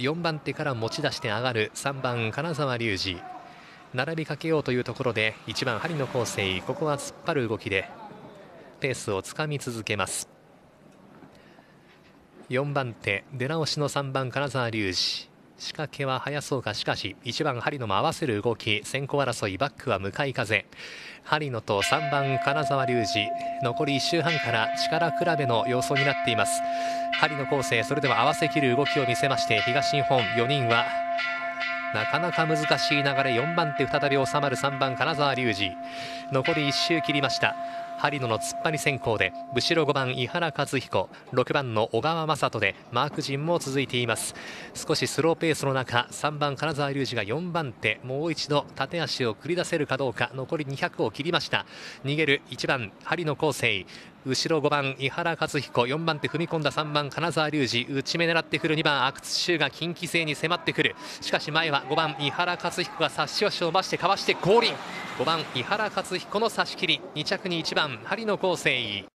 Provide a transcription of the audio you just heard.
4番手から持ち出して上がる3番金沢龍二、並びかけようというところで1番針野康生、ここは突っ張る動きでペースをつかみ続けます。4番手出直しの3番金沢龍二、仕掛けは早そうか。しかし1番針野も合わせる動き、先行争い、バックは向かい風。針野と3番金沢龍二、残り1周半から力比べの様相になっています。針野康生、それでは合わせきる動きを見せまして、東日本4人はなかなか難しい流れ。4番手再び収まる3番金沢龍二、残り1周切りました。針野の突っ張り先行で後ろ5番井原和彦、6番の小川雅人でマーク陣も続いています。少しスローペースの中、3番金沢龍二が4番手、もう一度縦足を繰り出せるかどうか。残り200を切りました。逃げる1番針野康生、後ろ5番井原和彦、4番手踏み込んだ3番金沢龍二、内目狙ってくる2番阿久津柊が近畿勢に迫ってくる。しかし前は5番井原和彦が差し押しを増してかわして合輪、5番井原和彦の差し切り、2着に1番針野康生。